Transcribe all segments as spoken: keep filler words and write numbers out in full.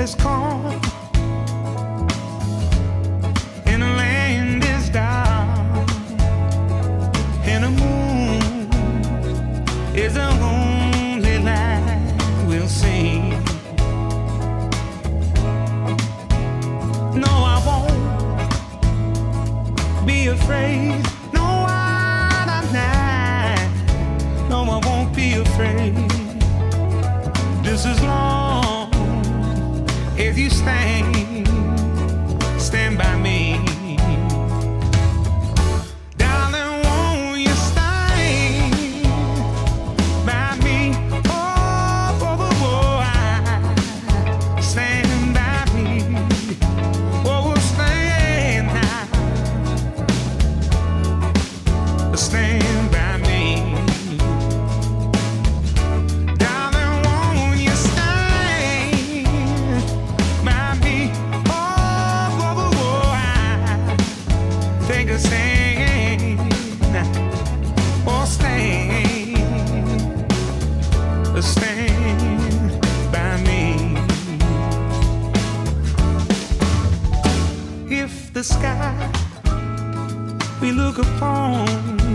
has come and the land is down and the moon is the only light we'll see. No, I won't be afraid. No, I'm not. No, I won't be afraid. Just as long as you stand, stand by me. Darling, won't you stand by me? Oh, oh, oh, oh, I stand by me. Oh, stand now. Stand by me. Stand, or stand, stand by me. If the sky we look upon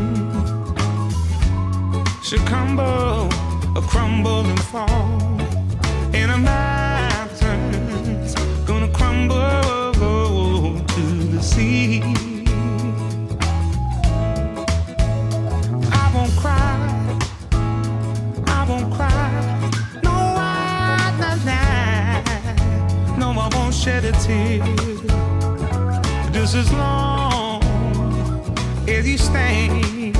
should crumble or crumble and fall, and the mountains gonna crumble to the sea, shed a tear. Just as long as you stand,